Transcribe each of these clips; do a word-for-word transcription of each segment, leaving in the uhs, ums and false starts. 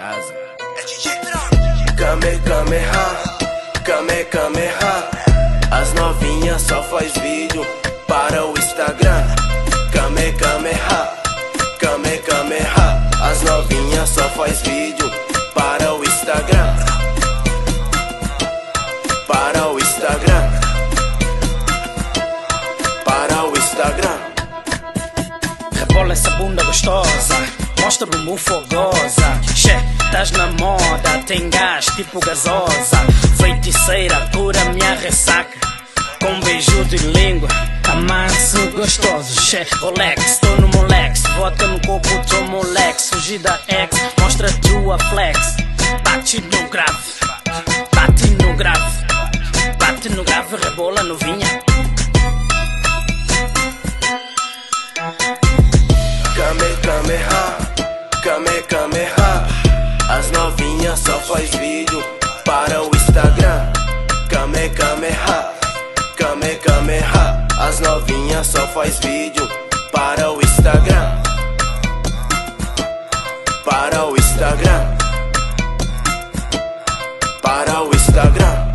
casa. Kame Kameha, Kame Kameha. As novinhas só faz vídeo para o Instagram. Kame Kameha, Kame Kameha. As novinhas só faz vídeo para o Instagram. Para o Instagram. Para o Instagram. Rebola essa bunda gostosa, mostra o bumbum fogosa. Che, tás na moda, tem gás tipo gasosa. Feiticeira, cura minha ressaca com um beijo de língua. Amasso gostoso, che, Rolex, tô no Molex. Vodka no corpo, tô Molex. Fugir da ex, mostra tua flex. Bate no grave, bate no grave, bate no grave, rebola novinha. Kame Kameha, Kame Kameha. As novinhas só faz vídeo para o Instagram. Kame Kameha, Kame Kameha. As novinhas só faz vídeo para o Instagram. Para o Instagram. Para o Instagram.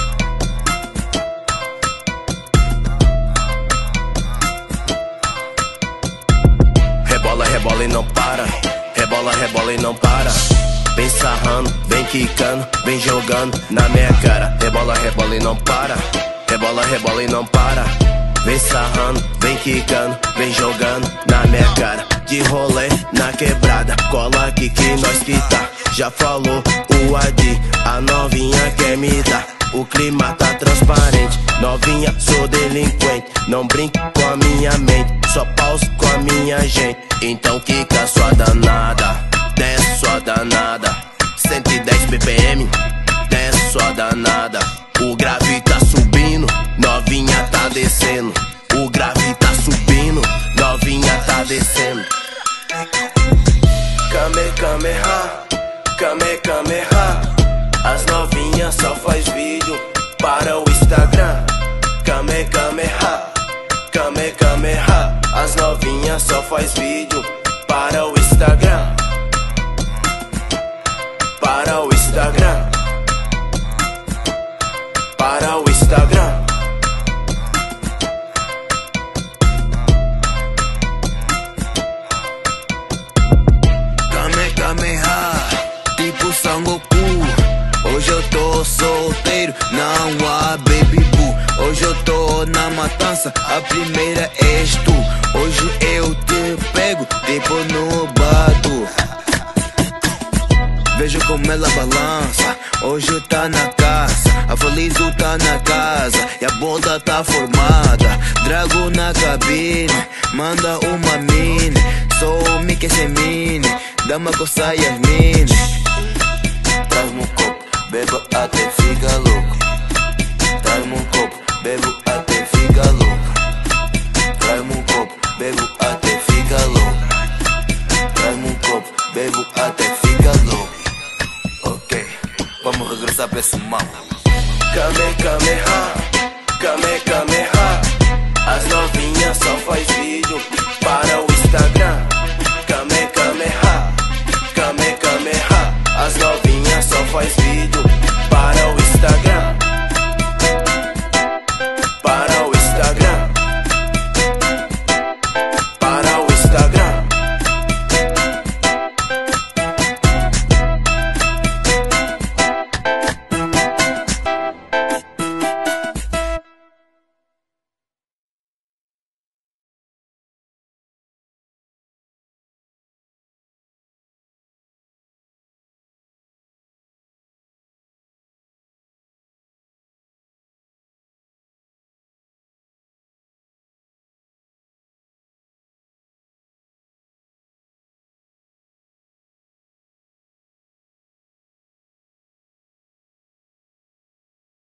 Rebola, rebola e não para. Rebola, rebola e não para. Vem sarrando, vem quicando, vem jogando na minha cara. Rebola, rebola e não para. Rebola, rebola e não para. Vem sarrando, vem quicando, vem jogando na minha cara. De rolê na quebrada, cola aqui que nós que tá. Já falou o Adi, a novinha quer me dar. O clima tá transparente, novinha, sou delinquente. Não brinque com a minha mente, só pausa com a minha gente. Então quica sua danada, desce sua danada. Cento e dez B P M, desce sua danada. O grave tá subindo, novinha tá descendo. O grave tá subindo, novinha tá descendo. Kame Kameha, Kame Kameha. As novinhas só faz vídeo para o Instagram. Kame Kameha, Kame Kameha. As novinhas só faz vídeo para o Instagram. Para o Instagram. Para o Instagram. Kame Kameha, tipo Sangoku. Hoje eu tô solteiro, não há baby boo. Hoje eu tô na matança, a primeira és tu. Hoje eu te pego, tipo no bado. Vejo como ela balança, hoje tá na caça. A Falizo tá na casa e a boda tá formada. Drago na cabine, manda uma mini. Sou o Mickey sem mini, dama coça Yasmine. Traz-me um copo, bebo até fica louco. Traz-me um copo, bebo até fica louco. Traz-me um copo, bebo até fica louco. Traz-me um copo, bebo até fica louco. Ok, vamos regressar pra esse mal. Kame Kameha,